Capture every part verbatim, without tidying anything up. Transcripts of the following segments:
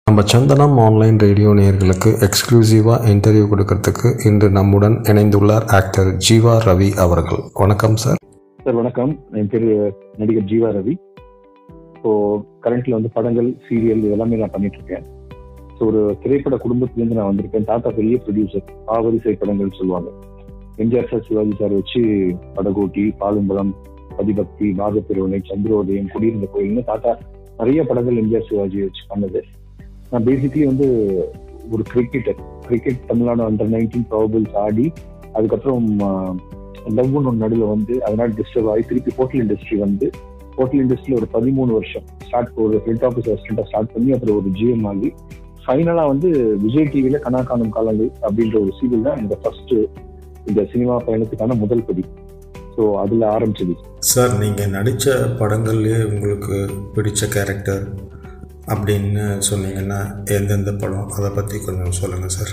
நம்ம சந்தனம் online radio நேயர்களுக்கு எக்ஸ்க்ளூசிவாக இன்டர்வியூ கொடுக்கறதுக்கு இன்று நம்முடன் இணைந்துள்ளார் ஆக்டர் ஜீவா ரவி அவர்கள். வணக்கம் சார். சார் வணக்கம். என் பேர் நடிகர் ஜீவா ரவி. ஸோ கரண்ட்ல வந்து படங்கள், சீரியல் இதெல்லாமே நான் பண்ணிட்டு இருக்கேன். ஸோ ஒரு திரைப்பட குடும்பத்திலேருந்து நான் வந்திருக்கேன். தாத்தா பெரிய ப்ரொடியூசர், ஆவரிசை படங்கள் சொல்லுவாங்க. எம்ஜிஆர் சார், சிவாஜி சார் வச்சு படகோட்டி, பாலும்பலம், பதிபக்தி, பாகப்பிரிவினை, சந்திரோதயம், குடியிருந்த கோயில்னு தாத்தா நிறைய படங்கள் எம்ஜிஆர் சிவாஜி வச்சு பண்ணது. நான் பேசிக்கலி வந்து ஒரு cricketer. Cricket Tamil Nadu under nineteen probables ஆடி, அதுக்கப்புறம் லவ்னு ஒன்று நடுவில் வந்து அதனால டிஸ்டர்ப் ஆகி திருப்பி ஹோட்டல் இண்டஸ்ட்ரி வந்து ஹோட்டல் இண்டஸ்ட்ரியில் ஒரு பதிமூணு வருஷம் ஸ்டார்ட் ஒரு ஃப்ரண்ட் ஆஃபீஸ் அசிஸ்டண்டாக ஸ்டார்ட் பண்ணி அப்புறம் ஒரு ஜிஎம் ஆகி ஃபைனலாக வந்து விஜய் டிவியில் கனா காணும் காலங்கள் அப்படின்ற ஒரு சீரியல் தான் இந்த ஃபர்ஸ்ட் இந்த சினிமா பயணத்துக்கான முதல் படி. ஸோ அதில் ஆரம்பிச்சது. சார், நீங்கள் நடித்த படங்கள்லேயே உங்களுக்கு பிடிச்ச கேரக்டர் அப்படின்னு சொன்னீங்கன்னா எந்தெந்த படம், அதை பற்றி கொஞ்சம் சொல்லுங்கள் சார்.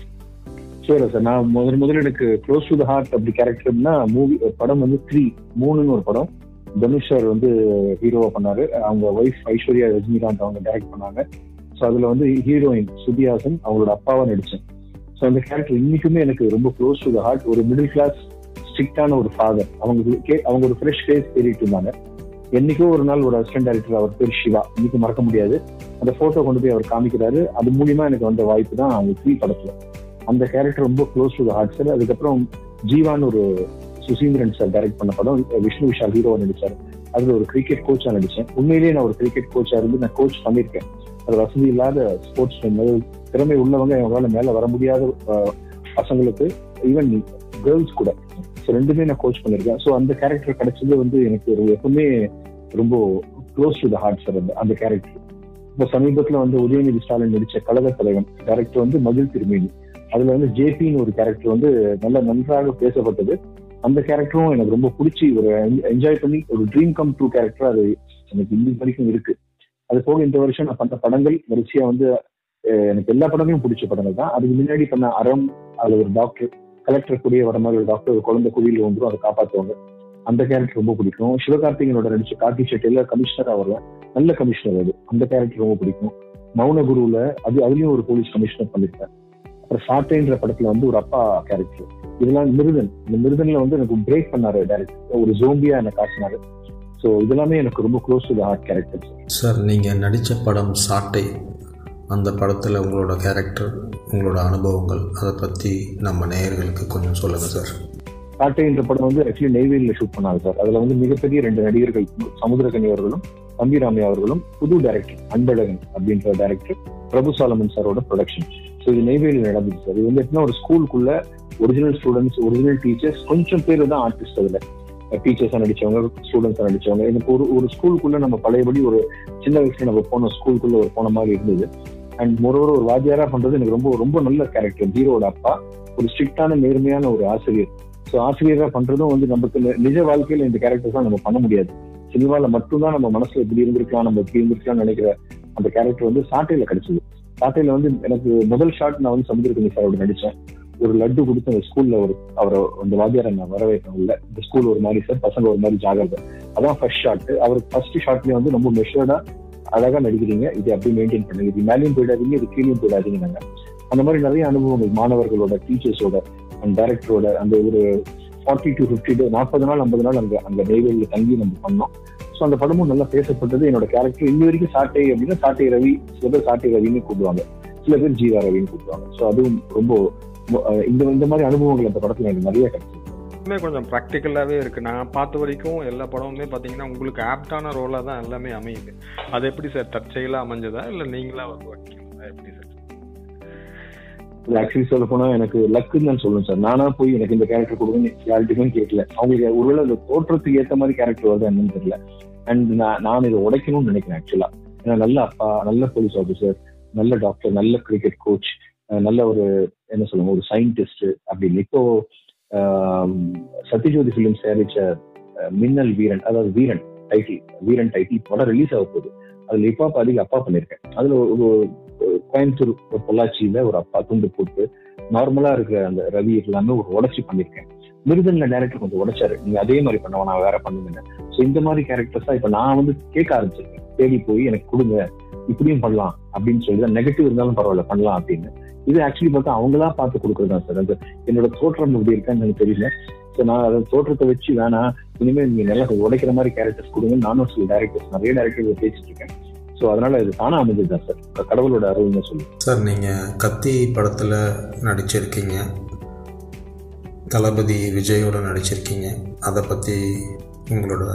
சரி சார். நான் முதல் முதல்ல எனக்கு க்ளோஸ் டு த ஹார்ட் அப்படி கேரக்டர்னா மூவி படம் வந்து த்ரீ மூணுன்னு ஒரு படம். தனுஷ் சார் வந்து ஹீரோவா பண்ணாரு. அவங்க ஒய்ஃப் ஐஸ்வர்யா ரஜினிகாந்த் அவங்க டைரக்ட் பண்ணாங்க. ஸோ அதில் வந்து ஹீரோயின் சுதிஹாசன் அவங்களோட அப்பாவா நடித்தேன். ஸோ அந்த கேரக்டர் இன்னைக்குமே எனக்கு ரொம்ப க்ளோஸ் டு த ஹார்ட். ஒரு மிடில் கிளாஸ் ஸ்ட்ரிக்டான ஒரு ஃபாதர். அவங்க கே அவங்க ஒரு ஃப்ரெஷ் ஃபேஸ் தேடிட்டு இருந்தாங்க. என்னைக்கோ ஒரு நாள் ஒரு அசிஸ்டன்ட் டைரக்டர், அவர் பேர் சிவா, இன்னைக்கு மறக்க முடியாது, அந்த போட்டோ கொண்டு போய் அவர் காமிக்கிறாரு. அது மூலியமா எனக்கு வந்த வாய்ப்பு தான் அந்த த்ரீ படத்துல. அந்த கேரக்டர் ரொம்ப close to the heart sir. அதுக்கப்புறம் ஜீவான்னு ஒரு சுசீந்திரன் சார் டைரக்ட் பண்ண படம், விஷ்ணு விஷால் ஹீரோவா நடிச்சாரு. அதுல ஒரு கிரிக்கெட் கோச்சா நடிச்சேன். உண்மையிலேயே நான் ஒரு கிரிக்கெட் கோச்சா இருந்து நான் கோச் பண்ணியிருக்கேன். அது வசதி இல்லாத ஸ்போர்ட்ஸ் திறமை உள்ளவங்க, அவங்களால மேல வர முடியாத பசங்களுக்கு, ஈவன் கேர்ள்ஸ் கூட, ஸோ ரெண்டுமே நான் கோச் பண்ணியிருக்கேன். ஸோ அந்த கேரக்டர் கிடைச்சது வந்து எனக்கு ஒரு எப்பவுமே ரொம்ப close to the heart sir அந்த அந்த கேரக்டர். இப்போ சமீபத்தில் வந்து உதயநிதி ஸ்டாலின் நடிச்ச கழக தலைவன் கேரக்டர் வந்து மகிழ் திருமேனி. அதுல வந்து ஜேபின்னு ஒரு கேரக்டர் வந்து நல்ல நன்றாக பேசப்பட்டது. அந்த கேரக்டரும் எனக்கு ரொம்ப பிடிச்சி ஒரு என்ஜாய் பண்ணி ஒரு ட்ரீம் கம் ட்ரூ கேரக்டர் அது எனக்கு இன்னைக்கு வரைக்கும் இருக்கு. அது போக இந்த வருஷம் நான் பண்ண படங்கள் வரிசையா வந்து எனக்கு எல்லா படங்களும் பிடிச்ச படங்கள் தான். அதுக்கு முன்னாடி பண்ண அறம், அதுல ஒரு டாக்டர், கலெக்டர் கூடிய வர மாதிரி ஒரு டாக்டர், ஒரு குழந்தை குடியில் வந்துடும், அதை காப்பாற்றுவாங்க. அந்த கேரக்டர் ரொம்ப பிடிக்கும். சிவகார்த்திகனோட நடிச்ச கார்த்தி செட்டில கமிஷனரா வருவேன், நல்ல கமிஷனர் அது, அந்த கேரக்டர் ரொம்ப பிடிக்கும். மௌன குருவுல அது அதுலயும் ஒரு போலீஸ் கமிஷனர் பண்ணிருக்கேன். அப்புறம் சாட்டைன்ற படத்துல வந்து ஒரு அப்பா கேரக்டர். இதெல்லாம் மிருதன், இந்த மிருதன்ல வந்து எனக்கு பிரேக் பண்ணாரு டைரக்டர், ஒரு ஜோம்பியா என்னை காட்டினாரு. ஸோ இதெல்லாமே எனக்கு ரொம்ப close to the heart character sir. நீங்க நடிச்ச படம் சாட்டை, அந்த படத்தில் உங்களோட கேரக்டர், உங்களோட அனுபவங்கள், அதை பற்றி நம்ம நேயர்களுக்கு கொஞ்சம் சொல்லுங்கள் சார். சாட்டை என்ற படம் வந்து ஆக்சுவலி நெய்வேலியில் ஷூட் பண்ணாங்க சார். அதில் வந்து மிகப்பெரிய ரெண்டு நடிகர்கள், சமுத்திரகனி அவர்களும் தம்பிராமி அவர்களும், புது டைரக்டர் அன்பழகன் அப்படின்ற டைரக்டர் பிரபு சாலமன் சாரோட ப்ரொடக்ஷன். ஸோ இது நெய்வேலியில் நடந்துச்சு சார். இது வந்து எப்படின்னா ஒரு ஸ்கூலுக்குள்ள ஒரிஜினல் ஸ்டூடெண்ட்ஸ், ஒரிஜினல் டீச்சர்ஸ், கொஞ்சம் பேர் தான் ஆர்டிஸ்ட். அதில் டீச்சர்ஸாக நடிச்சவங்க, ஸ்டூடெண்ட்ஸாக நடிச்சவங்க. எனக்கு ஒரு ஒரு ஸ்கூலுக்குள்ள நம்ம பழையபடி ஒரு சின்ன வயசுல நம்ம போன ஸ்கூலுக்குள்ள ஒரு போன மாதிரி இருந்தது. அண்ட் மொரோவர் ஒரு வாத்தியாரா பண்றது எனக்கு ரொம்ப ரொம்ப நல்ல கேரக்டர். ஹீரோட அப்பா ஒரு ஸ்ட்ரிக்டான நேர்மையான ஒரு ஆசிரியர். ஸோ ஆசிரியரா பண்றதும் வந்து நமக்கு நிஜ வாழ்க்கையில இந்த கேரக்டர்ஸ் தான் நம்ம பண்ண முடியாது. சினிமால மட்டும்தான் நம்ம மனசுல இப்படி இருந்திருக்கலாம், நம்ம இப்படி இருந்திருக்கலாம்னு நினைக்கிற அந்த கேரக்டர் வந்து சாட்டையில கிடைச்சது. சாட்டையில வந்து எனக்கு முதல் ஷாட் நான் வந்து சமுத்திரகனி சாரோட நடிச்சேன். ஒரு லட்டு கொடுத்து அந்த ஸ்கூல்ல ஒரு அவரை அந்த வாத்தியாரை நான் வரவேற்கணும். இல்லை, இந்த ஸ்கூல் ஒரு மாதிரி சார், பசங்க ஒரு மாதிரி ஜாகிரதை, அதான் ஃபர்ஸ்ட் ஷாட். அவர் ஃபர்ஸ்ட் ஷாட்லயே வந்து ரொம்ப மெஷர்டா அழகா நடிக்கிறீங்க, இது அப்படியே மெயின்டைன் பண்ணுங்க, இது மேலேயும் போயிடாதீங்க, இது கீழேயும் போயிடாதீங்க. நாங்க அந்த மாதிரி நிறைய அனுபவங்கள் மாணவர்களோட, டீச்சர்ஸோட, அந்த டைரக்டரோட அந்த ஒரு ஃபார்ட்டி டு ஃபிஃப்டி டே நாற்பது நாள் ஐம்பது நாள் அங்க அந்த நெய்வேலியில் தங்கி நம்ம பண்ணோம். ஸோ அந்த படமும் நல்லா பேசப்பட்டது. என்னோட கேரக்டர் இன்ன வரைக்கும் சாட்டை அப்படின்னா சாட்டை ரவி, சில பேர் சாட்டை ரவின்னு கூப்பிடுவாங்க, சில பேர் ஜீவா ரவின்னு கூப்பிடுவாங்க. ஸோ அதுவும் ரொம்ப இந்த இந்த மாதிரி அனுபவங்கள் அந்த படத்துல எனக்கு நிறைய கிடைச்சிருக்கு. கொஞ்சம் ப்ராக்டிக்கலாகவே இருக்குது. நான் பார்த்த வரைக்கும் எல்லா படமுமே பார்த்தீங்கன்னா உங்களுக்கு ஆப்டான ரோலாக தான் எல்லாமே அமையுது. அது எப்படி சார், தற்செயலாக அமைஞ்சதா இல்லை நீங்களா வந்து வைக்கீங்களா, எப்படி சார்? ஆக்சுவலி சொல்ல போனா எனக்கு லக்குன்னு தான் சொல்லுவேன் சார். நானா போய் எனக்கு இந்த கேரக்டர் கொடுங்கன்னு யார்கிட்டையுமே கேட்கல. அவங்களுக்கு ஒருவேளை அந்த தோற்றத்துக்கு ஏற்ற மாதிரி கேரக்டர் வருது என்னன்னு தெரியல. அண்ட் நான் நான் இதை உடைக்கணும்னு நினைக்கிறேன் ஆக்சுவலா. ஏன்னா நல்ல அப்பா, நல்ல போலீஸ் ஆஃபீஸர், நல்ல டாக்டர், நல்ல கிரிக்கெட் கோச், நல்ல ஒரு என்ன சொல்லுங்க ஒரு சயின்டிஸ்ட் அப்படின்னு. இப்போ சத்யஜோதி பிலிம்ஸ் தயாரிச்ச மின்னல் வீரன், அதாவது வீரன் டைட்டில், வீரன் டைட்டில் படம் ரிலீஸ் ஆக போகுது. அதுல இப்போ அதிக அப்பா பண்ணியிருக்கேன். அதுல ஒரு கோயம்புத்தூர் ஒரு பொள்ளாச்சியில ஒரு அப்பா துண்டு போட்டு நார்மலா இருக்கிற அந்த ரவி எல்லாமே ஒரு உடச்சி பண்ணியிருக்கேன். மிருதன்ல டைரக்டர் கொஞ்சம் உடைச்சாரு, நீங்க அதே மாதிரி பண்ணுவோம், நான் வேற பண்ணுங்க. ஸோ இந்த மாதிரி கேரக்டர்ஸ் தான் இப்ப நான் வந்து கேட்க ஆரம்பிச்சிருக்கேன். தேடி போய் எனக்கு கொடுங்க, இப்படியும் பண்ணலாம் அப்படின்னு சொல்லி தான், நெகட்டிவ் இருந்தாலும் பரவாயில்ல பண்ணலாம் அப்படின்னு. இது ஆக்சுவலி பார்த்தா அவங்களா பார்த்து கொடுக்குறதா சார். அந்த என்னோட தோற்றம் எப்படி இருக்கான்னு எனக்கு தெரியல. ஸோ நான் அதை தோற்றத்தை வச்சு வேணாம், இனிமேல் நீங்க நல்லா உடைக்கிற மாதிரி கேரக்டர்ஸ் கொடுங்க, நானும் சில டேரக்டர்ஸ் நிறைய டேரக்டர் பேசிட்டு இருக்கேன். ஸோ அதனால இது தானா அமைஞ்சதுதான் சார், கடவுளோட அருள்னு சொல்லி. சார் நீங்கள் கத்தி படத்தில் நடிச்சிருக்கீங்க, தளபதி விஜயோட நடிச்சிருக்கீங்க. அதை பற்றி உங்களோட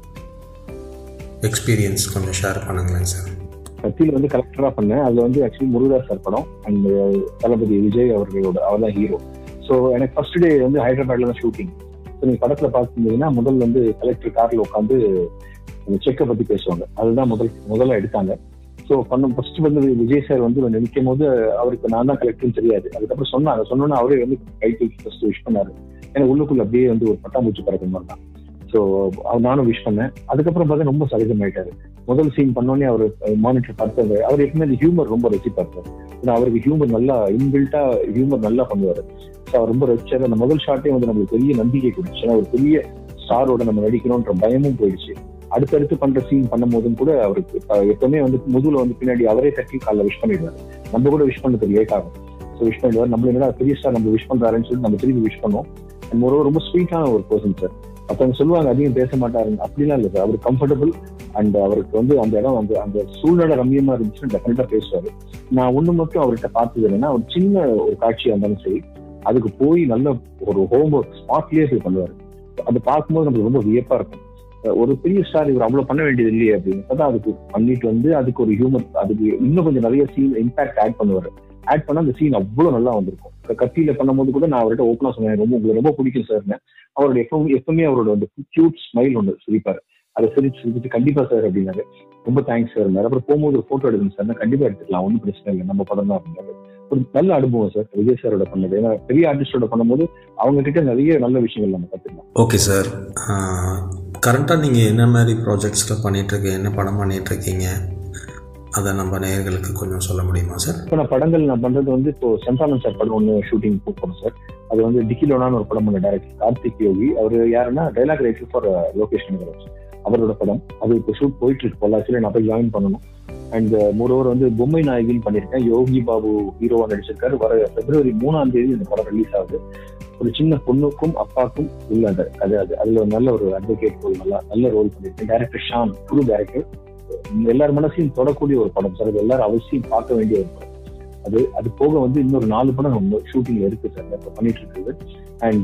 எக்ஸ்பீரியன்ஸ் கொஞ்சம் ஷேர் பண்ணுங்களேன் சார். கத்தியில் வந்து கலெக்டராக பண்ணேன். அதில் வந்து ஆக்சுவலி முருகதாஸ் சார் படம், அண்ட் தளபதி விஜய் அவர்களோட, அவர் தான் ஹீரோ. ஸோ எனக்கு ஃபர்ஸ்ட் டே வந்து ஹைதராபாத்ல தான் ஷூட்டிங். ஸோ நீங்கள் படத்தில் பார்த்துருந்தீங்கன்னா முதல்ல வந்து கலெக்டர் காரில் உட்காந்து செக்கை பற்றி பேசுவாங்க. அதுதான் முதல் முதல்ல எடுத்தாங்க. ஸோ பண்ண ஃபர்ஸ்ட் வந்து விஜய் சார் வந்து நினைக்கும் போது அவருக்கு நான் தான் கலெக்டர்னு தெரியாது. அதுக்கப்புறம் சொன்னாங்க, சொன்னோன்னா அவரே வந்து கை தூக்கி ஃபர்ஸ்ட் விஷ் பண்ணாரு. எனக்கு உள்ளுக்குள்ள அப்படியே வந்து ஒரு பட்டாம்பூச்சி பறக்கிற மாதிரி தான். ஸோ நானும் விஷ் பண்ணேன். அதுக்கப்புறம் பார்த்தா ரொம்ப சகஜமாயிட்டாரு. முதல் சீன் பண்ணோடனே அவர் மானிட்டர் பார்த்தது, அவர் எப்பவுமே அந்த ஹியூமர் ரொம்ப ரசிப்பார். ஏன்னா அவருக்கு ஹியூமர் நல்லா இன்பில்ட்டா ஹியூமர் நல்லா பண்ணுவார். ஸோ அவர் ரொம்ப ரசிச்சாரு. அந்த முதல் ஷாட்டே வந்து நம்மளுக்கு பெரிய நம்பிக்கை கொடுத்துச்சு. ஏன்னா ஒரு பெரிய ஸ்டாரோட நம்ம நடிக்கணும்ன்ற பயமும் போயிடுச்சு. அடுத்தடுத்து பண்ற சீன் பண்ணும் போதும் கூட அவருக்கு எப்பவுமே வந்து முதுகுல வந்து பின்னாடி அவரே தட்டி காலைல விஷ் பண்ணிடுவாரு. நம்ம கூட விஷ் பண்ணதுக்கு லேட் ஆகும். ஸோ விஷ் பண்ணிடுவார். நம்ம என்னடா பெரிய ஸ்டார் நம்ம விஷ் பண்றாருன்னு சொல்லி நம்ம திரும்பி விஷ் பண்ணுவோம். அண்ட் ஒரு ரொம்ப ஸ்வீட்டான ஒரு பர்சன் சார். மற்றவங்க சொல்லுவாங்க அதிகம் பேச மாட்டாருன்னு, அப்படிலாம் இல்லை சார். அவர் கம்ஃபர்டபுள் அண்ட் அவருக்கு வந்து அந்த இடம் அந்த அந்த சூழ்நிலை ரம்மியமா இருந்துச்சுன்னா டெஃபினட்டா பேசுவாரு. நான் ஒண்ணு மட்டும் அவர்கிட்ட பார்த்தது என்னன்னா, ஒரு சின்ன ஒரு காட்சியா இருந்தாலும் சரி, அதுக்கு போய் நல்ல ஒரு ஹோம் ஒர்க் ஸ்பாட்லயே போய் பண்ணுவாரு. அதை பார்க்கும்போது நமக்கு ரொம்ப வியப்பா இருக்கும். ஒரு பெரிய ஸ்டார் இவர் அவ்வளவு பண்ண வேண்டியது இல்லையே அப்படின்னு பார்த்தா அதுக்கு பண்ணிட்டு வந்து அதுக்கு ஒரு ஹியூமர், அதுக்கு இன்னும் கொஞ்சம் நிறைய சீன் இம்பாக்ட் ஆட் பண்ணுவாரு. ஆட் பண்ணா அந்த சீன் அவ்வளவு நல்லா வந்திருக்கும். கத்தியில பண்ணும்போது கூட நான் அவர்கிட்ட ஓப்பனா சொன்னேன், ரொம்ப உங்களுக்கு ரொம்ப பிடிக்கும் சார்னு. அவரோட எப்பவும் எப்பவுமே அவரோட அந்த கியூட் ஸ்மைல் ஒன்று சிரிப்பாரு. அதை சிரிச்சு சிரிச்சுட்டு கண்டிப்பா சார் அப்படின்னாரு. ரொம்ப தேங்க்ஸ் சார். அப்புறம் போகும்போது ஒரு போட்டோ எடுக்கணும் சார். கண்டிப்பா எடுத்துக்கலாம், ஒன்றும் பிரச்சனை இல்லை, நம்ம படம் தான் அப்படின்னாரு. ஒரு நல்ல அனுபவம் சார் விஜய் சாரோட பண்ணது. ஏன்னா பெரிய ஆர்டிஸ்டோட பண்ணும்போது அவங்க கிட்ட நிறைய நல்ல விஷயங்கள் நம்ம கற்றுக்கலாம். ஓகே சார், கரண்டாக நீங்கள் என்ன மாதிரி ப்ராஜெக்ட்ஸில் பண்ணிகிட்ருக்கீங்க, என்ன படம் பண்ணிகிட்ருக்கீங்க, அதை நம்ம நேயர்களுக்கு கொஞ்சம் சொல்ல முடியுமா சார்? இப்போ நான் படங்கள் நான் பண்ணுறது வந்து இப்போ சந்தானம் சார் படம் ஒன்று ஷூட்டிங் போகிறோம் சார். அது வந்து டிக்கிலோனான்னு ஒரு படம் பண்ண டைரக்டர் கார்த்திக் யோகி. அவர் யாருன்னா டைலாக் ரைட்டர் ஃபார் லோகேஷன் அவரோட படம். அது இப்போ ஷூட் போயிட்டு இருக்கு பொள்ளாச்சியில். நான் போய் ஜாயின் பண்ணணும். அண்ட் மோரோவர் வந்து பொம்மை நாயகின்னு பண்ணியிருக்கேன். யோகி பாபு ஹீரோவா நடிச்சிருக்காரு. வர பிப்ரவரி மூணாம் தேதி இந்த படம் ரிலீஸ் ஆகுது. ஒரு சின்ன பொண்ணுக்கும் அப்பாக்கும் உள்ள அந்த கதை. அது அதுல ஒரு நல்ல ஒரு அட்வொகேட் ரோல், நல்லா நல்ல ரோல் பண்ணியிருக்கேன். டைரக்டர் ஷான், புது டைரக்டர். எல்லாரும் மனசையும் தொடக்கூடிய ஒரு படம் சார். அது எல்லாரும் அவசியம் பார்க்க வேண்டிய ஒரு படம். அது அது போக வந்து இன்னொரு நாலு படம் நம்ம ஷூட்டிங்ல இருக்கு சார், இப்போ பண்ணிட்டு இருக்குது. அண்ட்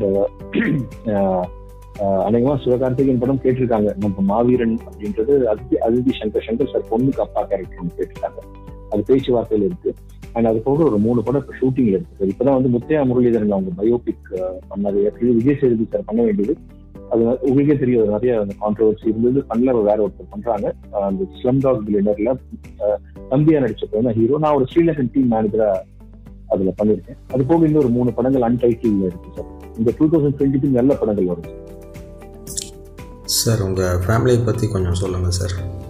அநேகமா சிவகார்த்திகேயன் படம் கேட்டிருக்காங்க. நம்ம மாவீரன் அப்படின்றது அதிதி அதிதி சங்கர் சங்கர் சார் பொண்ணுக்கு அப்பா கேரக்டர் ஒன்று கேட்டிருக்காங்க. அது பேச்சுவார்த்தையில இருக்கு. அண்ட் அது போக ஒரு மூணு படம் இப்போ ஷூட்டிங்ல இருக்கு சார். இப்பதான் வந்து முத்தையா முரளிதரன் அவங்க பயோபிக் பண்ணது. விஜய் சேதுபதி சார் பண்ண வேண்டியது. அது உங்களுக்கே தெரியும், நிறைய அந்த கான்ட்ரவர்சி இருந்தது. பண்ணல வேற ஒருத்தர் பண்றாங்க. அந்த ஸ்லம் டாக் பில்லியனர்ல தம்பியா நடிச்சப்போ தான் ஹீரோ. நான் ஒரு ஸ்ரீலங்கன் டீம் மேனேஜரா அதுல பண்ணிருக்கேன். அது போக இன்னும் ஒரு மூணு படங்கள் அன்டைட்டில் இருக்கு சார். இந்த டூ தௌசண்ட் டுவெண்ட்டி நல்ல படங்கள் வரும் சார். உங்க ஃபேமிலியை பத்தி கொஞ்சம் சொல்லுங்க சார்.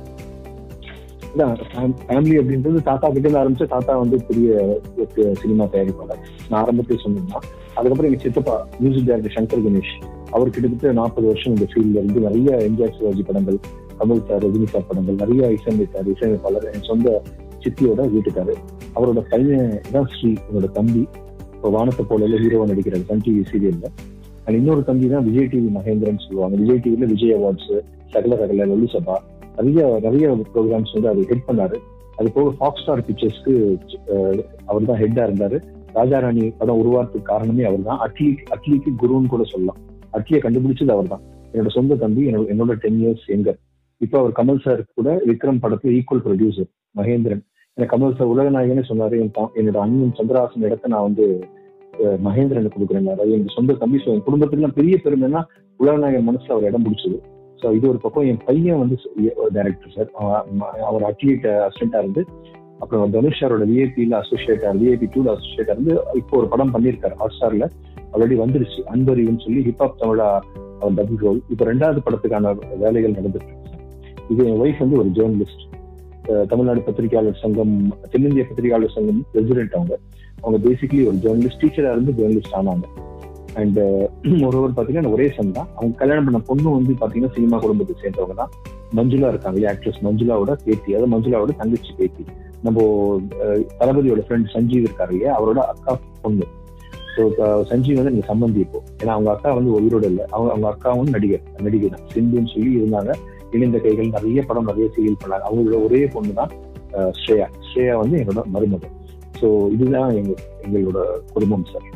ஃபேமிலி அப்படின்றது தாத்தா கிட்ட இருந்து ஆரம்பிச்சு, தாத்தா வந்து பெரிய சினிமா தயாரிப்பாளர். நான் ஆரம்பத்தையும் சொன்னேன்னா, அதுக்கப்புறம் எங்க சித்தப்பா மியூசிக் டைரக்டர் சங்கர் கணேஷ், அவர் கிட்டத்தட்ட நாற்பது வருஷம் இந்த ஃபீல்ட்ல இருந்து நிறைய எம்ஜிஆர் சிவாஜி படங்கள், கமல் சார், ரஜினி சார் படங்கள் நிறைய இசையமைத்தார். இசையமைப்பாளர் என் சொந்த சித்தியோட வீட்டுக்காரு. அவரோட பையன் தான் ஸ்ரீ, என்னோட தம்பி. இப்போ வானத்தை போல ஹீரோவா நடிக்கிறாரு சன் டிவி சீரியல்ல. அண்ட் இன்னொரு தம்பி தான் விஜய் டிவி மகேந்திரன் சொல்லுவாங்க. விஜய் டிவில விஜய் அவார்ட்ஸ், சகல சகல, லொல்லி சபா, நிறைய நிறைய ப்ரோக்ராம்ஸ் வந்து அதை ஹெட் பண்ணாரு. அது போக ஹாட் ஸ்டார் பிக்சர்ஸ்க்கு அவர் தான் ஹெட்டா இருந்தாரு. ராஜாராணி படம் உருவாக்குறதுக்கு காரணமே அவர் தான். அட்லி அட்லிக்கு குருன்னு கூட சொல்லலாம். அட்லியை கண்டுபிடிச்சது அவர் தான். என்னோட சொந்த தம்பி, என்னோட என்னோட டென் இயர்ஸ் எங்கர். இப்போ அவர் கமல் சார் கூட விக்ரம் படத்துல ஈக்குவல் ப்ரொடியூசர் மகேந்திரன். எனக்கு கமல் சார் உலக நாயகனே சொன்னாரு. என்னோட அண்ணன் சந்திரஹாசன் இடத்த நான் வந்து மகேந்திரன் கொடுக்குறேன். எங்க சொந்த தம்பி. என் குடும்பத்துக்குலாம் பெரிய பெருமைன்னா உலகநாயகன் மனசுல அவர் இடம் பிடிச்சது. ஸோ இது ஒரு பக்கம். என் பையன் வந்து டைரக்டர் சார். அவர் அட்லீட் அசிஸ்டண்டா இருந்து, அப்புறம் தனுஷ் சாரோட விஐபியில அசோசியேட்டா, விஐபி டூல அசோசியேட்டா இருந்து இப்போ ஒரு படம் பண்ணியிருக்காரு ஹாட் ஸ்டார்ல. ஆல்ரெடி வந்துருச்சு, அன்பரின்னு சொல்லி ஹிப்ஹாப் தமிழா அவர் டபுள் ரோல். இப்போ ரெண்டாவது படத்துக்கான வேலைகள் நடந்துட்டு இருக்கு சார். இது என் ஒய்ஃப் வந்து ஒரு ஜேர்னலிஸ்ட். தமிழ்நாடு பத்திரிகையாளர் சங்கம், தென்னிந்திய பத்திரிகையாளர் சங்கம் பிரசிடென்ட். அவங்க அவங்க பேசிக்கலி ஒரு ஜேர்னலிஸ்ட், டீச்சரா இருந்து ஜேர்னலிஸ்ட் ஆனாங்க. அண்ட் ஒருவர் பாத்தீங்கன்னா ஒரே சன் தான். அவங்க கல்யாணம் பண்ண பொண்ணு வந்து பாத்தீங்கன்னா சினிமா குடும்பத்தை சேர்ந்தவங்க தான். மஞ்சுளா இருக்காங்க, ஆக்ட்ரஸ் மஞ்சுளாவோட பேத்தி, அதாவது மஞ்சுளாவோட தங்கச்சி பேத்தி. நம்ம தளபதியோட ஃப்ரெண்ட் சஞ்சீவ் இருக்காரு இல்லையா, அவரோட அக்கா பொண்ணு. ஸோ சஞ்சீவ் வந்து எனக்கு சம்பந்தி இப்போ, ஏன்னா அவங்க அக்கா வந்து உயிரோடு இல்லை, அவங்க அவங்க அக்காவும் நடிகர் நடிகை தான், சிந்துன்னு சொல்லி இருந்தாங்க. இணைந்த கைகள் நிறைய படம் நிறைய சீரியல் பண்ணாங்க. அவங்களோட ஒரே பொண்ணு தான் ஸ்ரேயா. ஸ்ரேயா வந்து என்னோட மருமகள். ஸோ இதுதான் எங்க எங்களோட குடும்பம் சார்.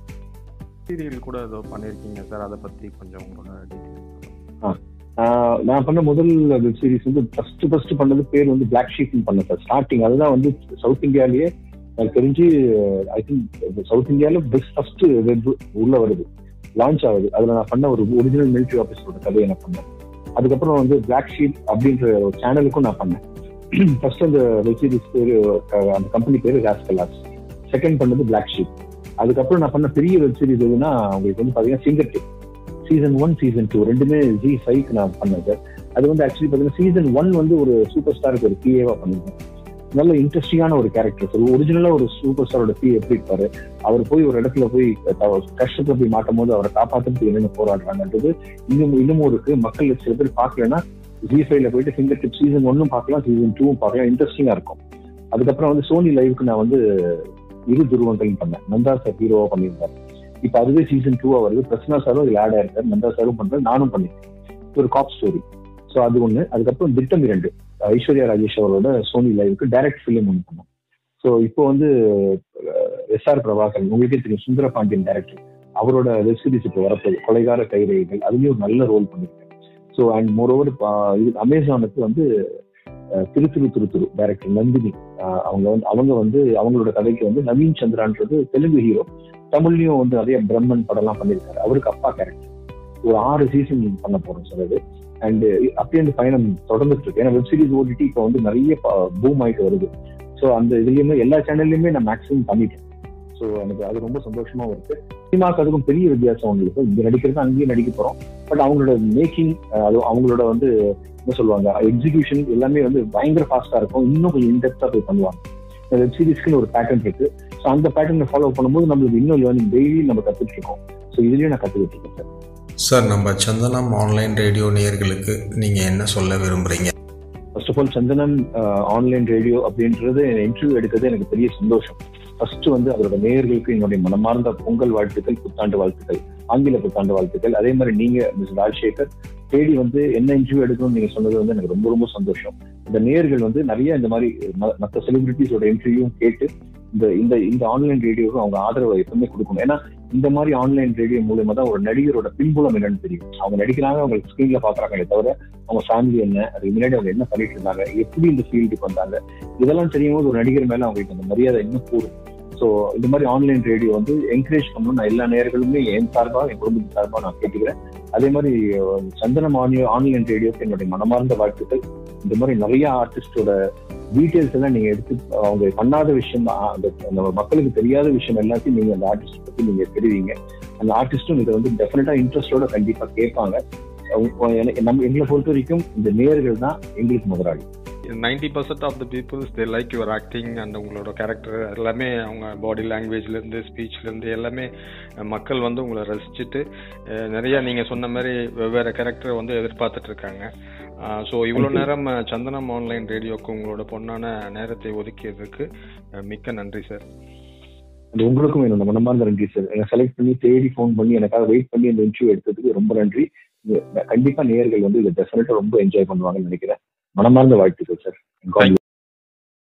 சீரியல் கூட ஏதோ பண்ணியிருக்கீங்க சார், அதை பற்றி கொஞ்சம் உங்களோட ஆ நான் பண்ண முதல் வெப் சீரிஸ் வந்து ஃபர்ஸ்ட் ஃபர்ஸ்ட் பண்ணது பேர் வந்து பிளாக் ஷீப்னு பண்ணேன் சார். ஸ்டார்டிங் அதுதான் வந்து சவுத் இந்தியாலேயே எனக்கு தெரிஞ்சு ஐ திங்க் சவுத் இந்தியாவில் பெஸ்ட் ஃபர்ஸ்ட் வெப் உள்ள வருது, லான்ச் ஆகுது. அதில் நான் பண்ண ஒரு ஒரிஜினல் மிலிட்ரி ஆஃபீஸரோட கதையை நான் பண்ணேன். அதுக்கப்புறம் வந்து பிளாக் ஷீப் அப்படின்ற ஒரு சேனலுக்கும் நான் பண்ணேன். ஃபர்ஸ்ட் அந்த வெப் சீரிஸ் பேர், அந்த கம்பெனி பேர் ராஸ்கலாஸ். செகண்ட் பண்ணது பிளாக் ஷீப். அதுக்கப்புறம் நான் பண்ண பெரிய வெப் சீரிஸ் எதுனா உங்களுக்கு வந்து பார்த்தீங்கன்னா finger tip. Season one season two ரெண்டுமே ஜி ஃபைவ்க்கு நான் பண்ணேன் சார். அது வந்து ஆக்சுவலி பார்த்தீங்கன்னா சீசன் ஒன் வந்து ஒரு சூப்பர் ஸ்டாருக்கு ஒரு பிஏவா பண்ணிருக்கேன். நல்ல இன்ட்ரெஸ்டிங்கான ஒரு கேரக்டர் சார். ஒரிஜினலா ஒரு சூப்பர் ஸ்டாரோட பி எப்படி இருப்பாரு, அவர் போய் ஒரு இடத்துல போய் கஷ்டத்துல போய் மாட்டும் போது அவரை காப்பாற்றுறதுக்கு என்னென்ன போராடுறாங்கன்றது இன்னும் இன்னமும் இருக்கு. மக்கள் சில பேர் பார்க்கலன்னா ஜி ஃபைவ்ல போயிட்டு ஃபிங்கர் டிப் சீசன் ஒன்னும் பார்க்கலாம், சீசன் டூவும் பார்க்கலாம், இன்ட்ரெஸ்டிங்கா இருக்கும். அதுக்கப்புறம் வந்து சோனி லைவுக்கு நான் வந்து இரு துருவங்கள் பண்ணேன். நந்தா சார் ஹீரோவா பண்ணியிருந்தாரு. இப்ப அதுவே சீசன் டூவா வருது. பிரசன்னா சாரும் இதுல ஆட் ஆயிருக்காரு, நந்தா சாரும் பண்றேன், நானும் பண்ணிருக்கேன். ஒரு காப் ஸ்டோரி. ஸோ அது ஒண்ணு. அதுக்கப்புறம் திட்டம் இரண்டு ஐஸ்வர்யா ராஜேஷ் அவரோட சோனி லைவுக்கு டைரக்ட் ஃபிலிம் ஒன்று பண்ணோம். ஸோ இப்போ வந்து எஸ் ஆர் பிரபாகரன், உங்களுக்கே தெரியும், சுந்தர பாண்டியன் டைரக்டர், அவரோட வெப் சீரிஸ் இப்போ வரப்போகுது, கொலைகார கைரேகைகள். அதுலயும் ஒரு நல்ல ரோல் பண்ணிருக்கேன். ஸோ அண்ட் மோரோவர் இது அமேசானுக்கு வந்து திரு திரு திரு திரு டைரக்டர் நந்தினி, அவங்க வந்து அவங்க வந்து அவங்களோட கதைக்கு வந்து நவீன் சந்திரான்றது தெலுங்கு ஹீரோ, தமிழ்லயும் வந்து நிறைய பிரம்மன் படம்லாம் பண்ணியிருக்காரு. அவருக்கு அப்பா கேரக்டர். ஒரு ஆறு சீசன் பண்ண போறோம் சார் அது. அண்ட் அப்படியே அந்த பயணம் தொடர்ந்துட்டு இருக்கு. ஏன்னா வெப் சீரிஸ் ஓடிடி இப்போ வந்து நிறைய பூம் ஆயிட்டு வருது. ஸோ அந்த இதுலயுமே எல்லா சேனல்லையுமே நான் மேக்ஸிமம் பண்ணிட்டேன். ஸோ எனக்கு அது ரொம்ப சந்தோஷமா இருக்கு. சினிமாக்கு அதுக்கும் பெரிய வித்தியாசம் உங்களுக்கு. இங்க நடிக்கிறது அங்கேயும் நடிக்க போறோம். பட் அவங்களோட மேக்கிங், அது அவங்களோட வந்து என்ன சொல்லுவாங்க, எக்ஸிகியூஷன் எல்லாமே வந்து பயங்கர ஃபாஸ்டா இருக்கும். இன்னும் கொஞ்சம் இன்டெப்தா போய் பண்ணுவாங்க. வெப் சீரிஸ்க்குன்னு ஒரு பேட்டர்ன் இருக்கு. ஸோ அந்த பேட்டர்னை ஃபாலோ பண்ணும்போது நம்மளுக்கு இன்னும் லேர்னிங் டெய்லி நம்ம கத்துட்டு இருக்கோம். ஸோ இதுலயும் நான் கத்துக்கிட்டு இருக்கேன் சார். சார், நம்ம சந்தனம் ஆன்லைன் ரேடியோ நேயர்களுக்கு நீங்க என்ன சொல்ல விரும்புறீங்க? First of all, Santhanam online radio அப்படின்றது இன்டர்வியூ எடுக்கிறது எனக்கு பெரிய சந்தோஷம். ஃபர்ஸ்ட் வந்து அதோட நேயர்களுக்கு என்னுடைய மனமார்ந்த பொங்கல் வாழ்த்துக்கள், புத்தாண்டு வாழ்த்துக்கள், ஆங்கில புத்தாண்டு வாழ்த்துக்கள். அதே மாதிரி நீங்க மிஸ் ராஜசேகர் தேடி வந்து என்ன இன்டர்வியூ எடுக்கணும்னு நீங்க சொன்னது வந்து எனக்கு ரொம்ப ரொம்ப சந்தோஷம். இந்த நேயர்கள் வந்து நிறைய இந்த மாதிரி மற்ற செலிபிரிட்டிஸோட இன்டர்வியூ கேட்டு இந்த இந்த இந்த ஆன்லைன் ரேடியோவுக்கு அவங்க ஆதரவை எப்பவுமே கொடுக்கணும். ஏன்னா இந்த மாதிரி ஆன்லைன் ரேடியோ மூலமா தான் ஒரு நடிகரோட பின்புலம் என்னன்னு தெரியும். அவங்க நடிக்கிறாங்க, அவங்க ஸ்கிரீன்ல பாக்குறாங்களே தவிர அவங்க ஃபேமிலி என்ன, அதுக்கு முன்னாடி அவங்க என்ன பண்ணிட்டு இருந்தாங்க, எப்படி இந்த ஃபீல்டுக்கு வந்தாங்க, இதெல்லாம் தெரியும் போது ஒரு நடிகர் மேல அவங்களுக்கு அந்த மரியாதை இன்னும் கூடும். ஸோ இந்த மாதிரி ஆன்லைன் ரேடியோ வந்து என்கரேஜ் பண்ணணும். நான் எல்லா நேயர்களுமே என் சார்பாக, என் குடும்பத்தின் சார்பாக நான் கேட்டுக்கிறேன். அதே மாதிரி சந்தனம் ஆன்லைன் ரேடியோக்கு என்னுடைய மனமார்ந்த வாழ்த்துக்கள். இந்த மாதிரி நிறைய ஆர்டிஸ்டோட டீட்டெயில்ஸ் எல்லாம் நீங்க எடுத்து, அவங்க பண்ணாத விஷயம், அந்த மக்களுக்கு தெரியாத விஷயம் எல்லாத்தையும் நீங்க அந்த ஆர்டிஸ்ட் பத்தி நீங்க தெரிவிங்க. அந்த ஆர்டிஸ்டும் இதை வந்து டெஃபினட்டா இன்ட்ரெஸ்டோட கண்டிப்பா கேட்பாங்க. நம்ம எங்களை பொறுத்த வரைக்கும் இந்த நேயர்கள் தான் எங்களுக்கு முதலாளி. Ninety percent of the peoples they like your acting and உங்களோட கேரக்டர் எல்லாமே, அவங்க பாடி லாங்குவேஜ்லேருந்து ஸ்பீச்லேருந்து எல்லாமே மக்கள் வந்து உங்களை ரசிச்சுட்டு நிறையா நீங்கள் சொன்ன மாதிரி வெவ்வேறு கேரக்டரை வந்து எதிர்பார்த்துட்டு இருக்காங்க. ஸோ இவ்வளோ நேரம் சந்தனம் ஆன்லைன் ரேடியோக்கு உங்களோட பொண்ணான நேரத்தை ஒதுக்கியதுக்கு மிக்க நன்றி சார். உங்களுக்கும் என்னோட மனமார்ந்த நன்றி சார். என்னை செலக்ட் பண்ணி தேடி ஃபோன் பண்ணி எனக்காக வெயிட் பண்ணி அந்த இன்டர்வியூ எடுத்ததுக்கு ரொம்ப நன்றி. கண்டிப்பா நேயர்கள் வந்து இதை டெஃபினட்டா ரொம்ப என்ஜாய் பண்ணுவாங்கன்னு நினைக்கிறேன். மனமார்ந்த வாழ்த்துக்கள் சார்.